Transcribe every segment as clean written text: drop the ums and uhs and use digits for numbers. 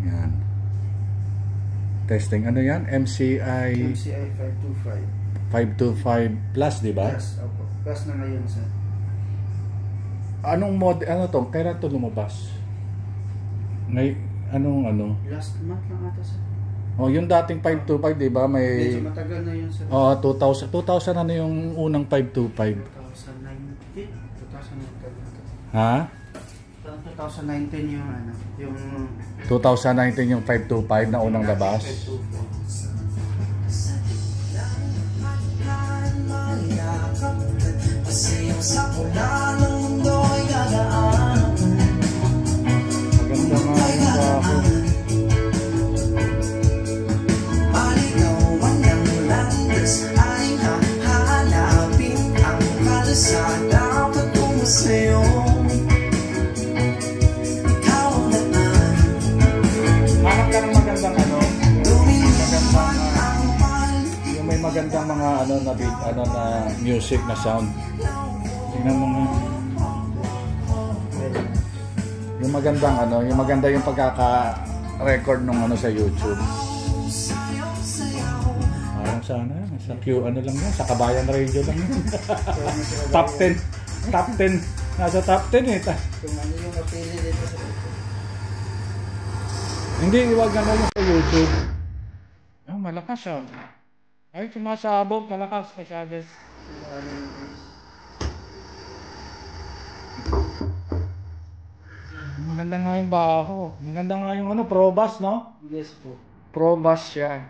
Yan. Testing. Ano yan? MCI 525 plus, di ba? Plus, opo. Plus na ngayon, sir. Anong mod, ano to? Kailan to lumabas? Anong? Last month lang ata, sir. Oh, yung dating 525, di ba? Medyo matagal na yun, sir. Oh, 2000 ano yung unang 525? 2019. Ha? 2019 yung ano, yung 2019 yung 525 na unang labas. Maganda nga yung baho. Magandang mga na music na sound. Tingnan mo nga. Yung maganda yung pagkaka-record nung sa YouTube. Parang sana sa Q lang yan, sa Kabayan Radio lang yan. Top 10. Top 10. Nasa top 10 eh. Kung ano yung napili dito sa YouTube. Hindi, iwag yung sa YouTube. Oh, malakas ah. Ay, sumasabog, malakas masyado. Maganda nga yung baho. Maganda nga yung Probus, no? Yes po. Probus siya.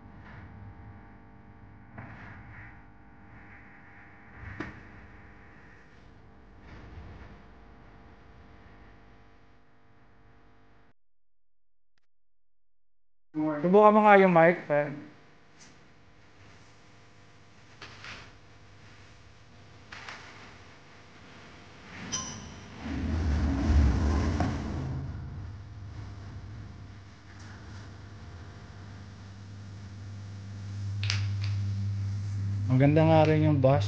Subukan mo nga yung mic, friend. Maganda nga rin yung bass.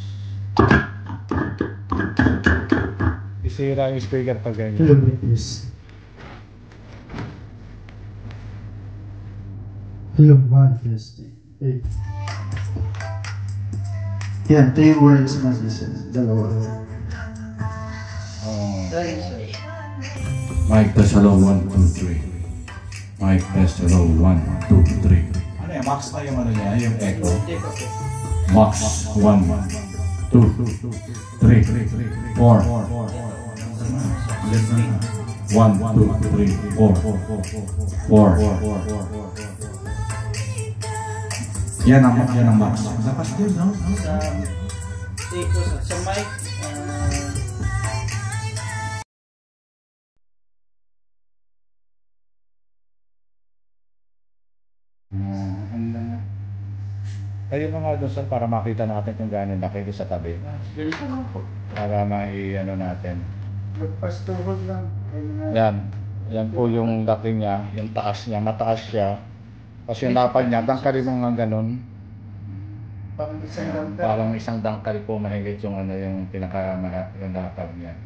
Isira yung speaker pag ganyan. Hello, one testing. Hey. Yan, 3 words na isa. Dalawa. Mic test, hello, 1, 2, 3. Mic test, hello, 1, 2, 3. Ano yan? Max na yung niya, yung echo. Max 1, 2, 3, 4. 1, 2, 3, 4. 4. Yan ang max. Dapat din, no? Sa mic, Kayo mga doon sir, para makita natin kung gano'n laki sa tabi. Para natin. Magpastuhod lang. Yan po yung laki niya, yung taas niya, mataas siya. Kasi yung lapad niya, dangkari mo nga gano'n. Parang isang dangkari po mahigit yung yung yung lapad niya.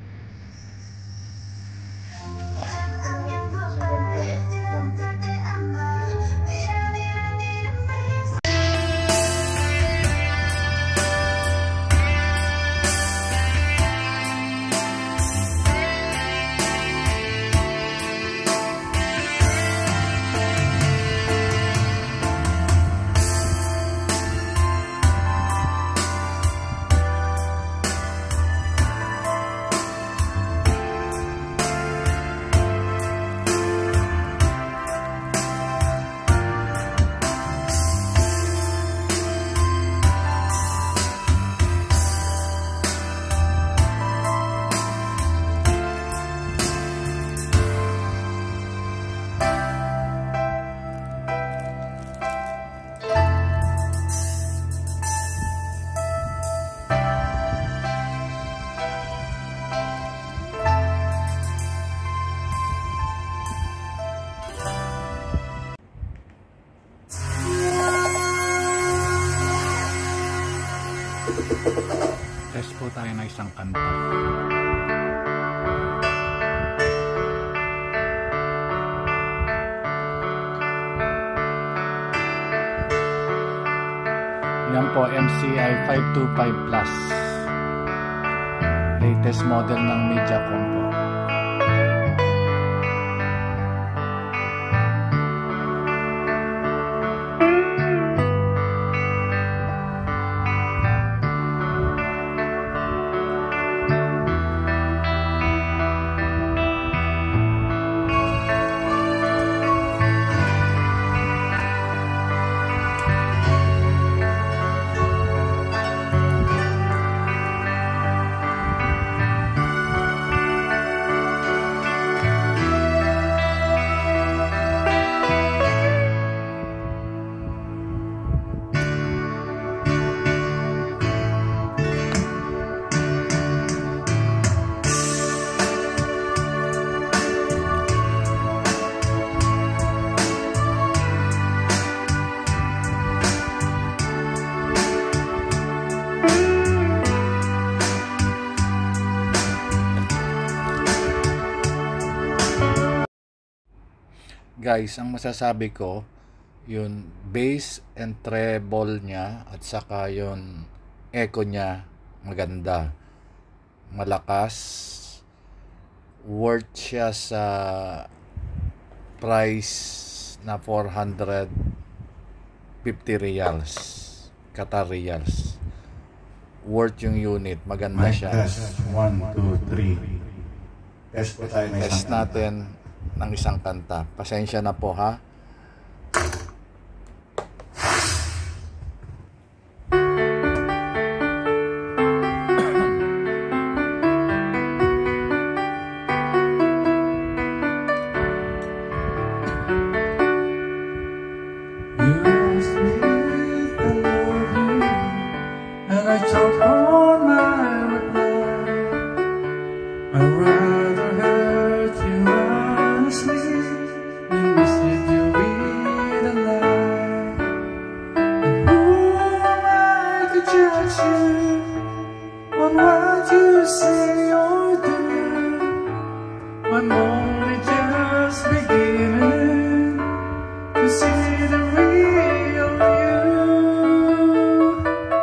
Test po tayo ng isang kanta. po, MCI 525 Plus. Latest model ng Mediacom po. Guys, ang masasabi ko, yung bass and treble niya at saka yung echo niya maganda, malakas, worth siya sa price na 450 reals, Qatar reals. Worth yung unit, maganda Mic siya. test, 1, 2, 3. Test po tayo ng Test isang natin ng isang kanta. Pasensya na po ha. You asked me if I love you, and I choked on my reply. I'd rather hurt you honestly than mislead you with a lie. And who am I to judge you on what you say or do? I'm only just beginning to see the real you.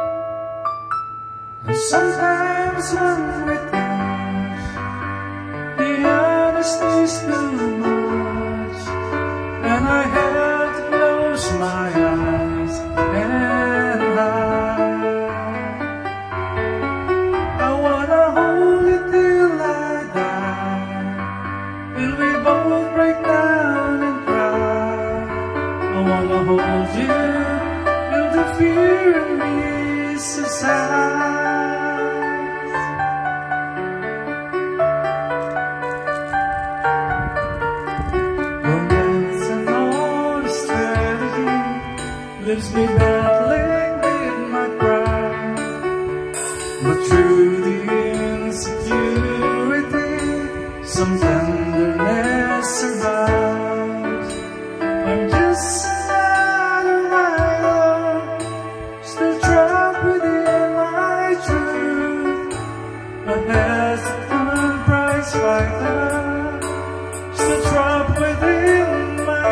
And sometimes when we touch, the honesty's too much, and I have to close my eyes and hide. I wanna hold you till I die, till we both break down and cry. I wanna hold you till the fear in me subsides. Romance and all the strategy leaves me battling with my pride, but through the insecurity, some tenderness survives. I'm just another rider, still trapped within my truth, a hesitant prize fighter, still trapped within my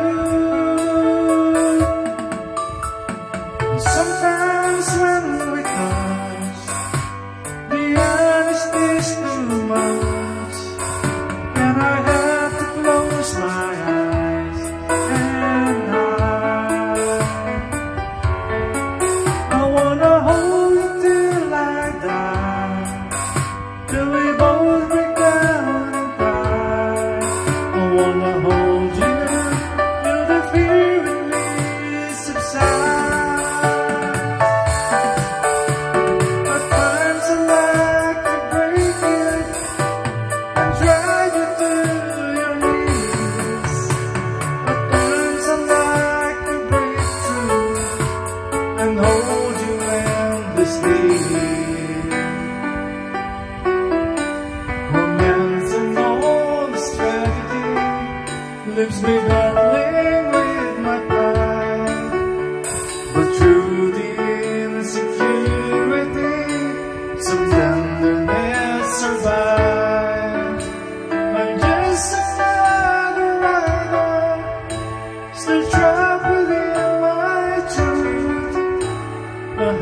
youth. And sometimes when we touch, the honesty's too much, and I have to close my eyes and hide. I wanna hold you till I die, till we both break down and cry. I wanna hold you till the fear in me subsides. At times I like to break you and drag you to your knees. At times I like to break through and hold you endlessly. Romance and all the strategy leaves me battling with my pride, but through the insecurity, some tenderness survives. I'm just another rider, still trapped within my truth, a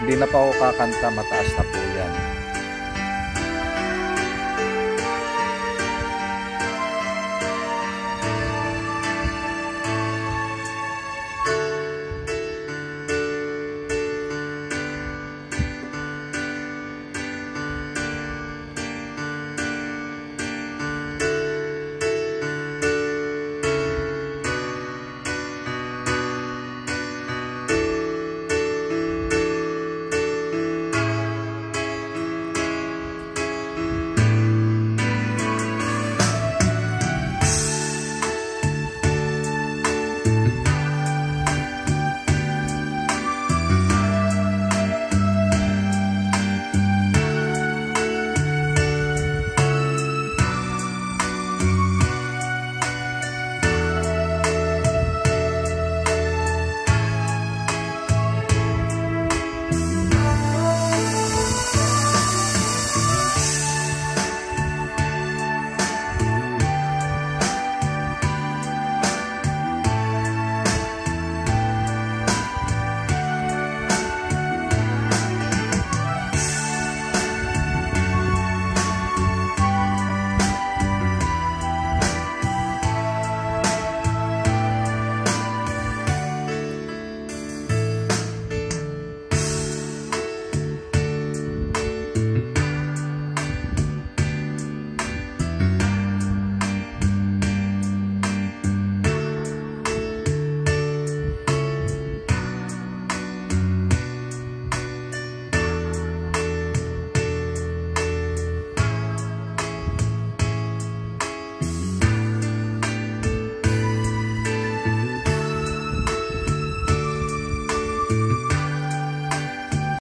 Hindi na pa ako kakanta, mataas na po yan.